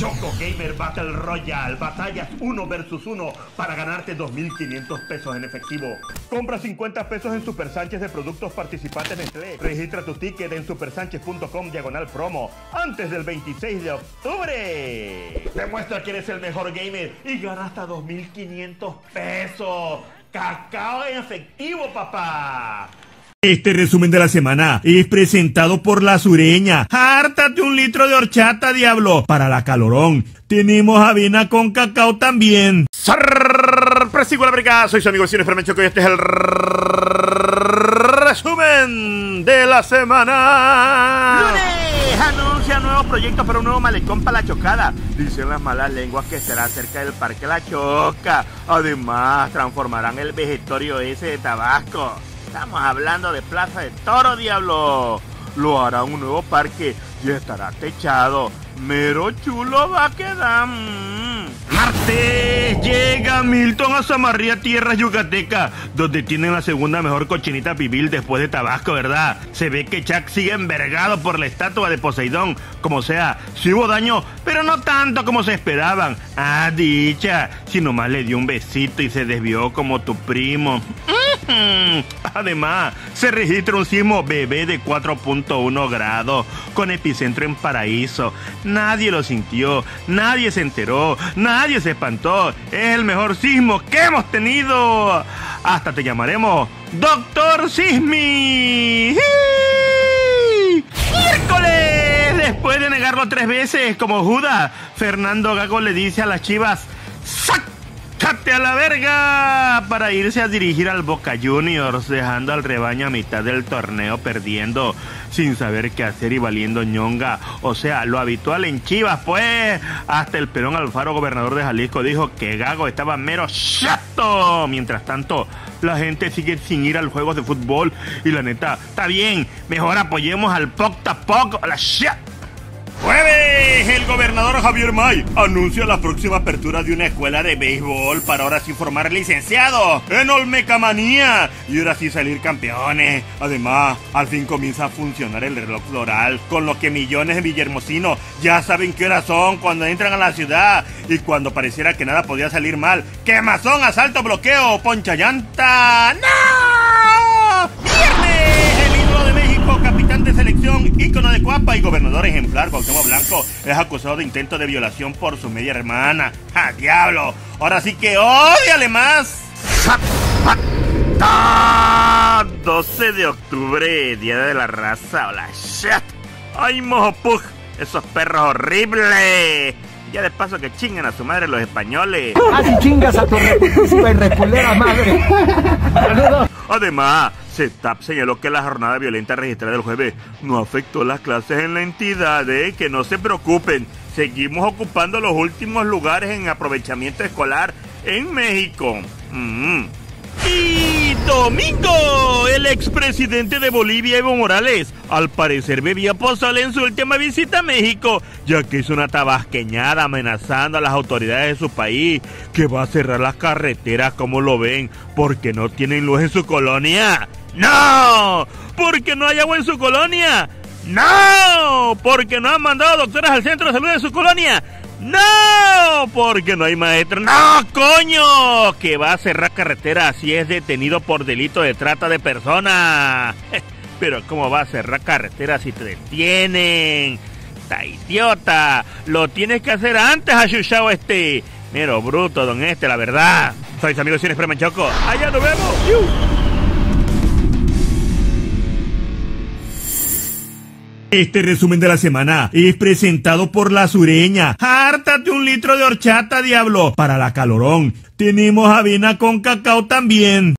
Choco Gamer Battle Royale, batallas 1 versus 1 para ganarte 2.500 pesos en efectivo. Compra 50 pesos en Super Sánchez de productos participantes Nestlé. Registra tu ticket en supersanchez.com/promo antes del 26 de octubre. Demuestra que eres el mejor gamer y gana hasta 2.500 pesos. Cacao en efectivo, papá. Este resumen de la semana es presentado por La Sureña. ¡Hártate un litro de horchata, diablo! Para la calorón, tenemos avena con cacao también. ¡Sorpresivo la briga! Soy su amigo vecino Fermen Choco y este es el resumen de la semana. ¡Lunes! Anuncia nuevos proyectos para un nuevo malecón para La Chocada. Dicen las malas lenguas que estará cerca del Parque La Choca. Además, transformarán el vegetorio ese de Tabasco. Estamos hablando de Plaza de Toro, diablo. Lo hará un nuevo parque y estará techado. Mero chulo va a quedar. Martes llega Milton a Zamarría, tierras yucatecas, donde tienen la segunda mejor cochinita pibil después de Tabasco, ¿verdad? Se ve que Chuck sigue envergado por la estatua de Poseidón. Como sea, sí hubo daño, pero no tanto como se esperaban. Ah, dicha, si nomás le dio un besito y se desvió como tu primo. Además, se registra un sismo bebé de 4.1 grados con epicentro en Paraíso. Nadie lo sintió, nadie se enteró, nadie se espantó. Es el mejor sismo que hemos tenido. Hasta te llamaremos Doctor Sismi. ¡Miércoles! Después de negarlo 3 veces como Judas, Fernando Gago le dice a las Chivas: ¡sácate a la verga! Para irse a dirigir al Boca Juniors, dejando al rebaño a mitad del torneo perdiendo, sin saber qué hacer y valiendo ñonga. O sea, lo habitual en Chivas, pues. Hasta el Perón Alfaro, gobernador de Jalisco, dijo que Gago estaba mero chato. Mientras tanto, la gente sigue sin ir al juego de fútbol. Y la neta, está bien, mejor apoyemos al Poc-Tapoc a la shit. Jueves, el gobernador Javier May anuncia la próxima apertura de una escuela de béisbol para ahora sí formar licenciados en Olmecamanía y ahora sí salir campeones. Además, al fin comienza a funcionar el reloj floral, con lo que millones de villahermosinos ya saben qué horas son cuando entran a la ciudad. Y cuando pareciera que nada podía salir mal, quemazón, asalto, bloqueo, poncha llanta. ¡No! ¡Viernes! El ídolo de México, capitán de selección, ícono de Cuapa y gobernador ejemplar, Cuauhtémoc Blanco, es acusado de intento de violación por su media hermana. ¡Ja, diablo! Ahora sí que ódiale más. 12 de octubre, Día de la Raza. ¡Hola, shit! ¡Ay, mojopug! ¡Esos perros horribles! Ya de paso que chingan a su madre los españoles. Así chingas a tu reputísima y repulera madre. Además, CETAP señaló que la jornada violenta registrada el jueves no afectó las clases en la entidad. Que no se preocupen, seguimos ocupando los últimos lugares en aprovechamiento escolar en México. Y domingo, el expresidente de Bolivia, Evo Morales, al parecer bebía pozole en su última visita a México, ya que hizo una tabasqueñada amenazando a las autoridades de su país, que va a cerrar las carreteras, como lo ven, porque no tienen luz en su colonia. ¡No! ¿Porque no hay agua en su colonia? ¡No! ¿Porque no han mandado doctores al centro de salud de su colonia? ¡No! Porque no hay maestro. ¡No, coño! Que va a cerrar carretera si es detenido por delito de trata de personas. Pero ¿cómo va a cerrar carretera si te detienen? ¡Está idiota! Lo tienes que hacer antes, achuchao este. Mero bruto, don la verdad. Soy su amigo Cine Fermen Choco. ¡Allá nos vemos! Este resumen de la semana es presentado por La Sureña. ¡Hártate un litro de horchata, diablo! Para la calorón, tenemos avena con cacao también.